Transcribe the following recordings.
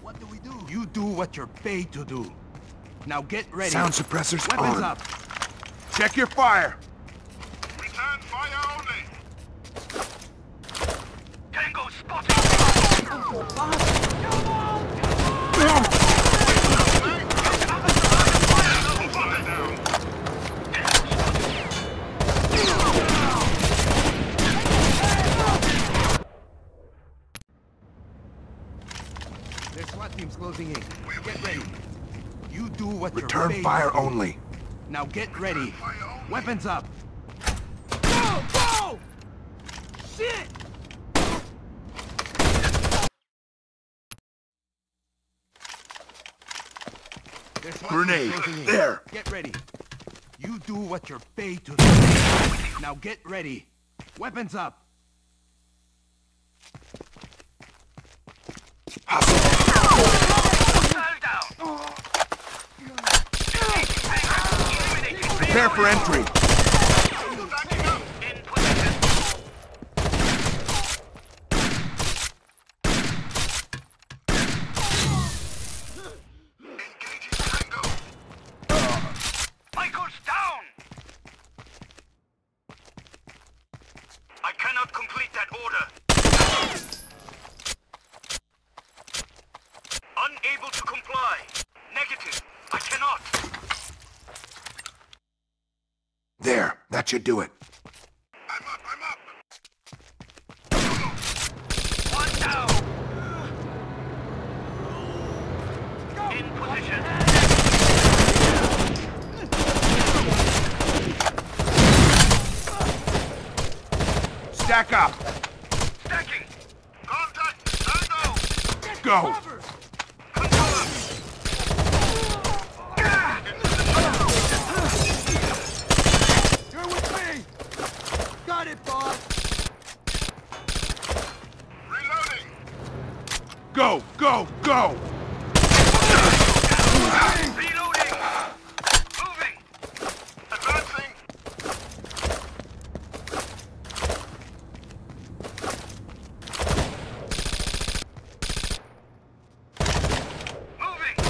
What do we do? You do what you're paid to do. Now get ready. Sound suppressors Weapons on. up. Check your fire. Return fire only. Tango spotted. Their SWAT team's closing in. Get ready. You do what you're Return paid fire to do. only. Now get ready. Weapons up. Go! Shit! Their SWAT team's Grenade. closing in. There. Get ready. You do what you're paid to do. Now get ready. Weapons up. Prepare for entry. Michael's down! I cannot complete that order. Unable to comply. Negative. I cannot. There. That should do it. I'm up. One down. In position. Stack up. Stacking. Contact. Tango. Go. Confirm. You're with me! Got it, boss! Reloading. Go. Go. Go. Reloading. Moving. Advancing. Moving.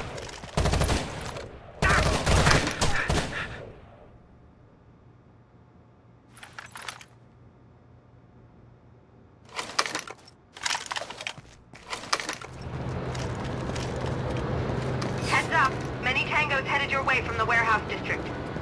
Heads up. Many tangos headed your way from the warehouse district.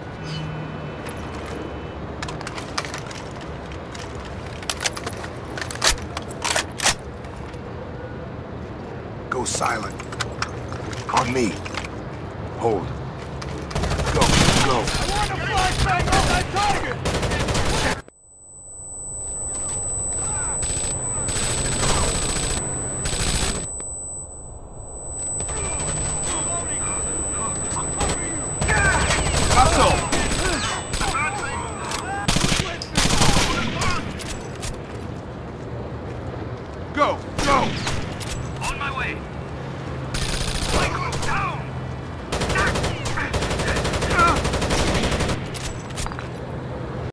Go silent. On me. Hold. Go. Go. I want to flashbang on that target! Hustle. Go. Go.